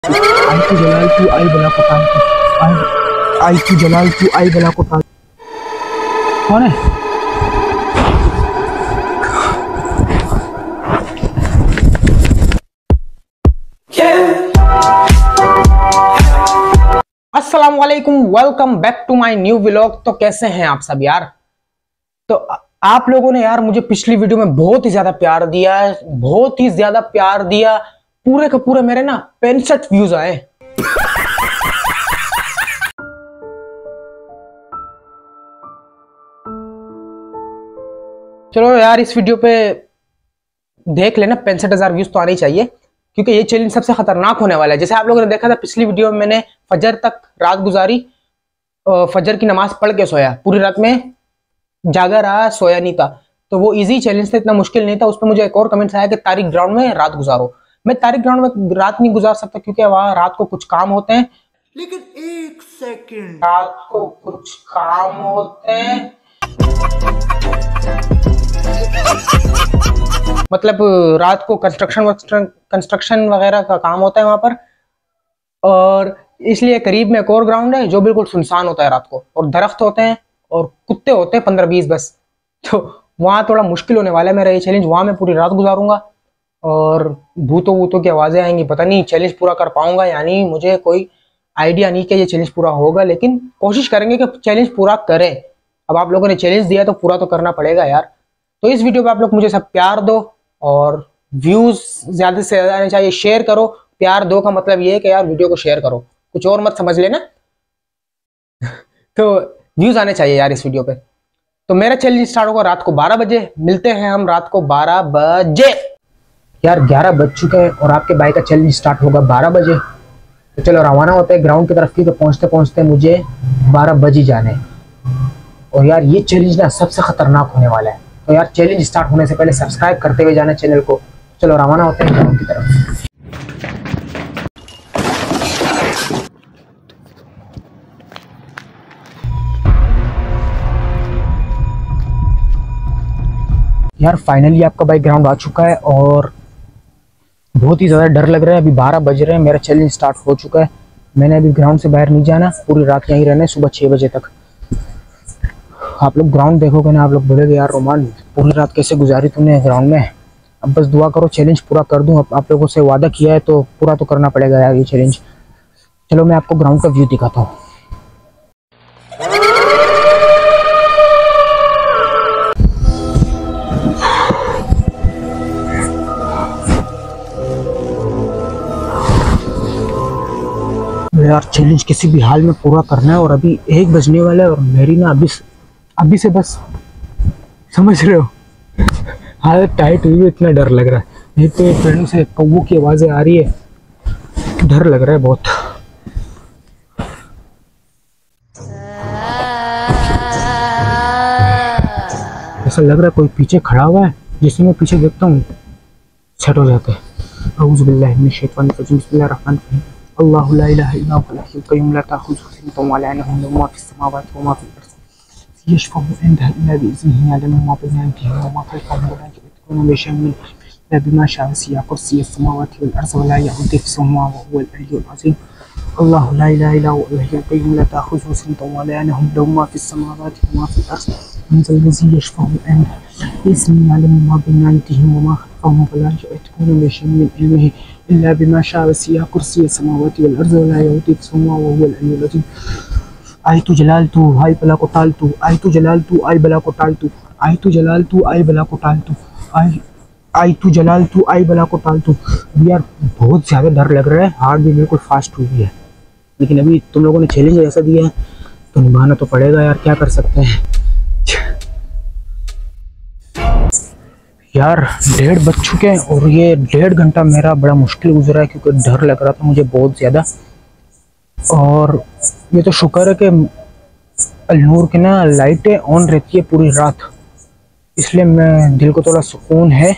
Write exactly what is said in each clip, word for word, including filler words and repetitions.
आई तू जलाल तू आई बला को टाल तू आई आई तू जलाल तू आई बला को टाल। कौन है? अस्सलाम वालेकुम, welcome back to my new vlog. तो कैसे हैं आप सब यार? तो आप लोगों ने यार मुझे पिछली वीडियो में बहुत ही ज्यादा प्यार दिया है, बहुत ही ज्यादा प्यार दिया। पूरे के पूरे मेरे ना पैंसठ व्यूज आए। चलो यार इस वीडियो पे देख लेना, पैंसठ हजार व्यूज तो आने चाहिए, क्योंकि ये चैलेंज सबसे खतरनाक होने वाला है। जैसे आप लोगों ने देखा था पिछली वीडियो में, मैंने फजर तक रात गुजारी, फजर की नमाज पढ़ के सोया, पूरी रात में जागा रहा, सोया नहीं था। तो वो इजी चैलेंज था, इतना मुश्किल नहीं था। उस पर मुझे एक और कमेंट्स आया कि तारिक ग्राउंड में रात गुजारो। मैं तारिक ग्राउंड में रात नहीं गुजार सकता, क्योंकि वहां रात को कुछ काम होते हैं। लेकिन एक सेकंड, रात को कुछ काम होते हैं मतलब रात को कंस्ट्रक्शन कंस्ट्रक्शन वगैरह का काम होता है वहां पर, और इसलिए करीब में एक और ग्राउंड है जो बिल्कुल सुनसान होता है रात को, और दरख्त होते हैं और कुत्ते होते हैं पंद्रह बीस बस। तो वहां थोड़ा मुश्किल होने वाला है मेरा ये चैलेंज। वहां मैं पूरी रात गुजारूंगा और भूतों भूतों की आवाजें आएंगी, पता नहीं चैलेंज पूरा कर पाऊंगा या नहीं। मुझे कोई आइडिया नहीं कि ये चैलेंज पूरा होगा, लेकिन कोशिश करेंगे कि चैलेंज पूरा करें। अब आप लोगों ने चैलेंज दिया तो पूरा तो करना पड़ेगा यार। तो इस वीडियो पे आप लोग मुझे सब प्यार दो और व्यूज ज्यादा से ज्यादा आने चाहिए। शेयर करो, प्यार दो का मतलब ये है कि यार वीडियो को शेयर करो, कुछ और मत समझ लेना। तो व्यूज आने चाहिए यार इस वीडियो पे। तो मेरा चैलेंज स्टार्ट होगा रात को बारह बजे। मिलते हैं हम रात को बारह बजे। यार ग्यारह बज चुके हैं और आपके भाई का चैलेंज स्टार्ट होगा बारह बजे। तो चलो रवाना होते हैं ग्राउंड की तरफ की। तो पहुंचते पहुंचते मुझे बारह बज ही जाने। और यार ये चैलेंज ना सबसे खतरनाक होने वाला है। तो यार चैलेंज स्टार्ट होने से पहले सब्सक्राइब करते हुए जाना चैनल को। चलो रवाना होते हैं ग्राउंड की तरफ। यार फाइनली आपका भाई ग्राउंड आ चुका है और बहुत ही ज़्यादा डर लग रहा है। अभी बारह बज रहे हैं, मेरा चैलेंज स्टार्ट हो चुका है। मैंने अभी ग्राउंड से बाहर नहीं जाना, पूरी रात यहीं रहना है, सुबह छः बजे तक। आप लोग ग्राउंड देखोगे ना, आप लोग बोलेगे यार रोमान पूरी रात कैसे गुजारी तूने ग्राउंड में। अब बस दुआ करो चैलेंज पूरा कर दूँ। अब आप लोगों से वादा किया है तो पूरा तो करना पड़ेगा यार ये चैलेंज। चलो मैं आपको ग्राउंड का व्यू दिखाता हूँ। यार चैलेंज किसी भी हाल में पूरा करना है और अभी एक बजने वाला है और मेरी ना अभी अभी से बस समझ रहे हो हालत टाइट हुई है। इतना डर लग रहा है। एक तो एक पेड़ों से कौवों की आवाज़ें आ रही है, डर लग रहा है बहुत। ऐसा लग रहा है कोई पीछे खड़ा हुआ है, जिसे मैं पीछे देखता हूँ सेट हो जाते हैं। औज़ु बिल्लाहि मिनश शैतानिर रजीम, बिस्मिल्लाहिर रहमानिर रहीम। अल्लाहु ला इलाहा इल्ला हुवल हय्युल क़य्यूम ला ताख़ुज़ुहु सिनतुन व ला नौम लहु मा फ़िस समावाति व मा फ़िल अर्ज़ यशफ़अु इंदहु इल्ला बिइज़्निहि यअलमु मा बैना अयदीहिम व मा ख़ल्फ़हum व ला युहीतूना बिशैइन मिन इल्ला बिमा शाअ वसि'a कुर्सियुहु समावाति वल अर्ज़ व ला यऊदुहु हिफ़्ज़ुहुमा व हुवल अलिय्युल अज़ीम। अल्लाहु ला इलाहा इल्ला हुवल हय्युल क़य्यूम ला ताख़ुज़ुहु सिनतुन व ला नौम लहु मा फ़िस समावाति व मा फ़िल अर्ज़ मनज़ल लज़ी यशफ़अु इंदहु बिइज़्निहि यअलमु मा बैना अयदीहिम व मा ख़ल्फ़हum व ला युहीतूना बिशैइन मिन इल्मिहि इल्ला बिमा शाअ वसि'a कुर्सियुहु समावाति वल अर्ज़ व ला यऊदुहु हिफ़्ज़ुहुमा व हुवल अलिय्युल अज़ीम। आई तू जलाल तू आई बला को टाल तू, आई तू जलाल तू आई बला को टाल तू, आई तू जलाल तू आई बला को टाल तू, आई आई तू जलाल तू आई बला को टाल तू। यार बहुत ज़्यादा डर लग रहा है, हार्ट भी बिल्कुल फास्ट हुई है, लेकिन अभी तुम लोगों ने चैलेंज ऐसा दिया है तो निभाना तो पड़ेगा यार, क्या कर सकते हैं। यार डेढ़ बज चुके हैं और ये डेढ़ घंटा मेरा बड़ा मुश्किल गुजरा है, क्योंकि डर लग रहा था मुझे बहुत ज़्यादा। और ये तो शुक्र है कि अलनूर की ना लाइटें ऑन रहती है पूरी रात, इसलिए मैं दिल को थोड़ा सुकून है।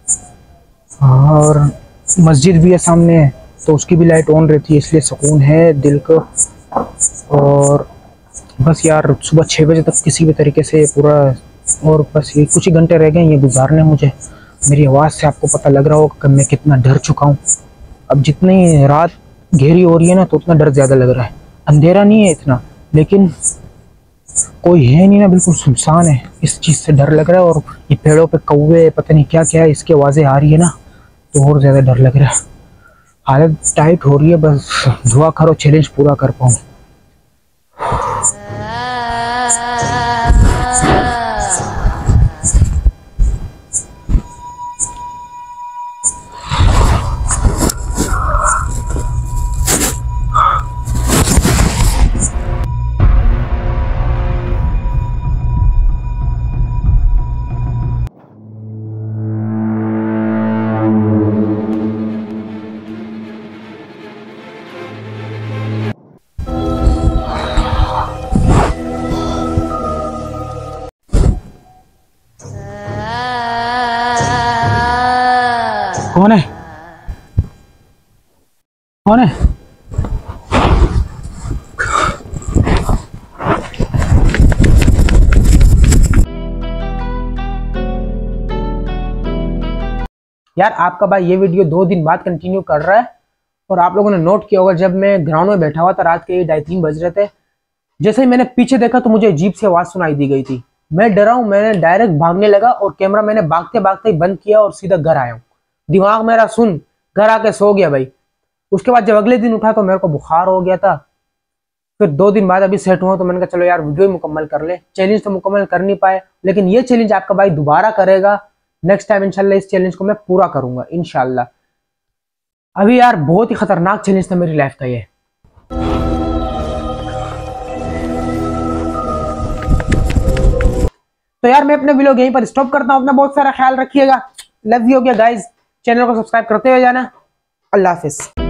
और मस्जिद भी है सामने तो उसकी भी लाइट ऑन रहती है, इसलिए सुकून है दिल को। और बस यार सुबह छः बजे तक किसी भी तरीके से पूरा, और बस ये कुछ ही घंटे रह गए ये गुजारने मुझे। मेरी आवाज़ से आपको पता लग रहा होगा कि मैं कितना डर चुका हूँ। अब जितनी रात गहरी हो रही है ना तो उतना डर ज्यादा लग रहा है। अंधेरा नहीं है इतना, लेकिन कोई है नहीं ना, बिल्कुल सुनसान है, इस चीज से डर लग रहा है। और ये पेड़ों पे कौवे पता नहीं क्या क्या है, इसकी आवाजें आ रही है ना तो और ज्यादा डर लग रहा है। हालत टाइट हो रही है, बस दुआ करो चैलेंज पूरा कर पाऊँ। कौन है? कौन है? यार आपका भाई ये वीडियो दो दिन बाद कंटिन्यू कर रहा है, और आप लोगों ने नोट किया होगा जब मैं ग्राउंड में बैठा हुआ था रात के ढाई तीन बज रहे थे, जैसे ही मैंने पीछे देखा तो मुझे अजीब सी आवाज सुनाई दी गई थी। मैं डरा हूं, मैंने डायरेक्ट भागने लगा और कैमरा मैंने भागते भागते ही बंद किया और सीधा घर आया हूँ। दिमाग मेरा सुन, घर आके सो गया भाई। उसके बाद जब अगले दिन उठा तो मेरे को बुखार हो गया था। फिर दो दिन बाद अभी सेट हुआ तो मैंने कहा चलो यार वीडियो ही मुकम्मल कर ले। चैलेंज तो मुकम्मल कर नहीं पाए, लेकिन ये चैलेंज आपका भाई दोबारा करेगा नेक्स्ट टाइम इंशाल्लाह। इस चैलेंज को मैं पूरा करूंगा इंशाल्लाह। अभी यार बहुत ही खतरनाक चैलेंज था मेरी लाइफ का ये। तो यार मैं अपने वीडियो यहीं पर स्टॉप करता हूं। अपना बहुत सारा ख्याल रखिएगा। लव यू हो गया गाइज। चैनल को सब्सक्राइब करते हुए जाना। अल्लाह हाफिज।